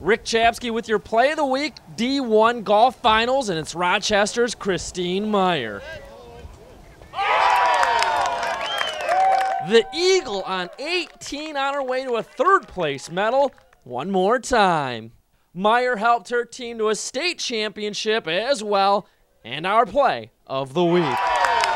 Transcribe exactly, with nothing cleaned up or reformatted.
Rick Chapsky with your play of the week, D one Golf Finals, and it's Rochester's Christine Meier. The Eagle on eighteen on her way to a third place medal one more time. Meier helped her team to a state championship as well, and our play of the week.